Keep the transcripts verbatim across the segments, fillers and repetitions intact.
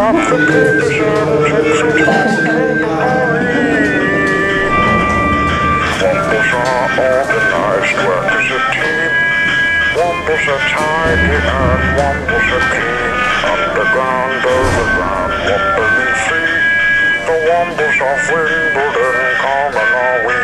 up the papers and take some time to read. Wombles are organized, work as a team. Wombles are tidy and wombles are clean. Underground, overground, wombling free. The wombles of Wimbledon, common are we.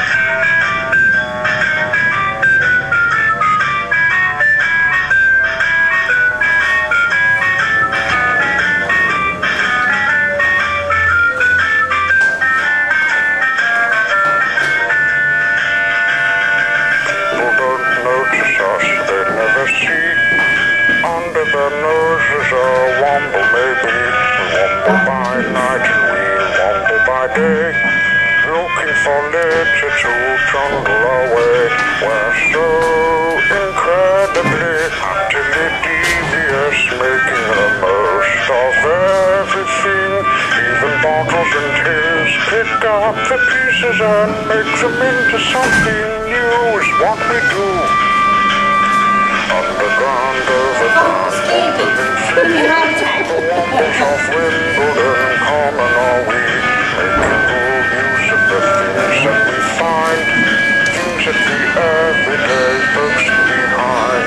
Under their noses a womble maybe. Womble by night and we womble by day. Looking for litter to trundle away. We're so incredibly, utterly devious, making the most of everything. Even bottles and tins. Pick up the pieces and make them into something new is what we do. Underground, overground, wombling free. The wombles of Wimbledon, common are we. Making good use of the things that we find. Things that the everyday folks behind.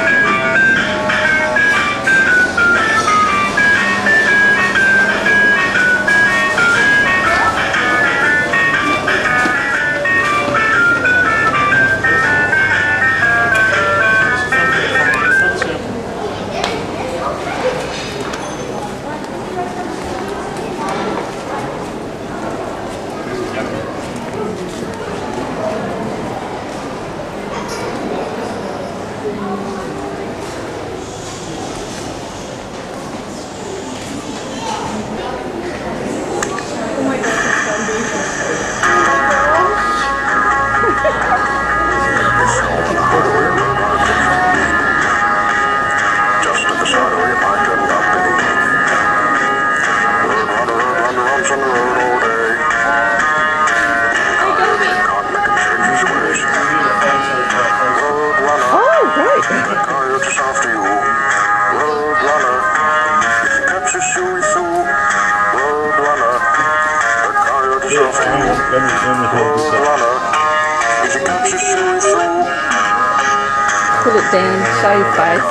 Put it down, show your face.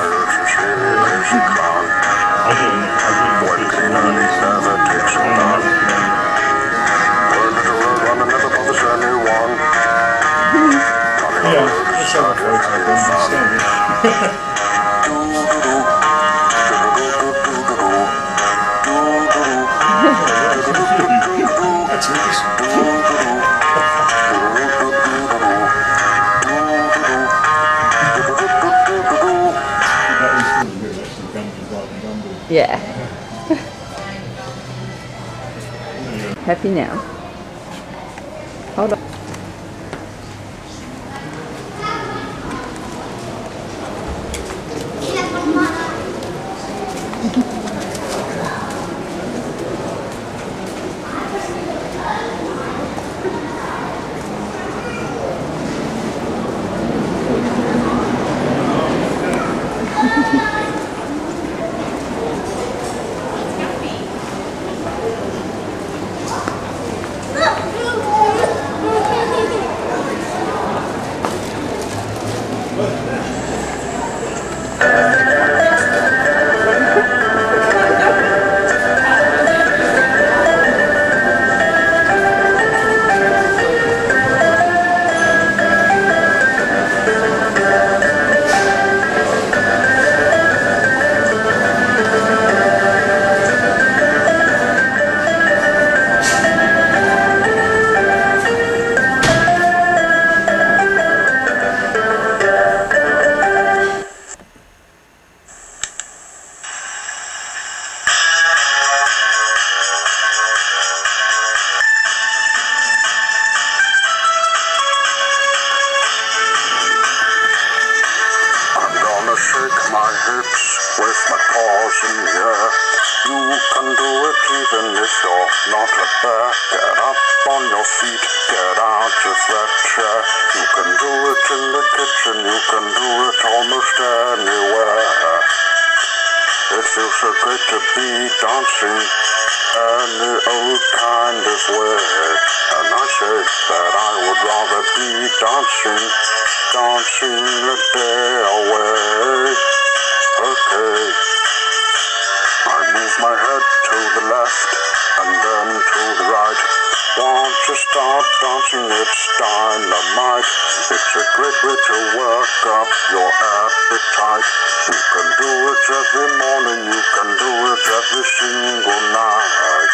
Yeah. Happy now. Hold on. not a bear. Get up on your feet, get out of that chair. You can do it in the kitchen, you can do it almost anywhere. It feels so good to be dancing in the old kind of way. And I said that I would rather be dancing, dancing the day away. Okay. I move my head to the left and then to the right. Want to start dancing, it's dynamite. It's a great way to work up your appetite. You can do it every morning, you can do it every single night.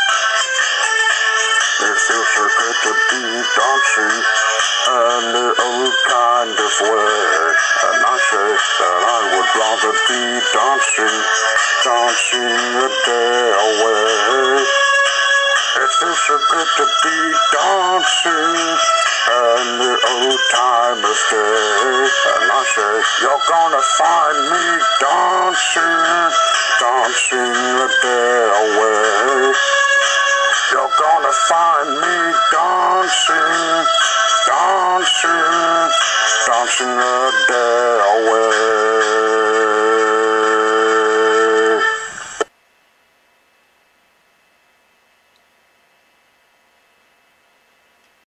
It feels so good to be dancing in the old kind of way. And I say that I would rather be dancing, dancing the day away. It feels so good to be dancing in the old time of day. And I say, you're gonna find me dancing, dancing the day away. You're gonna find me dancing, dancing, dancing the day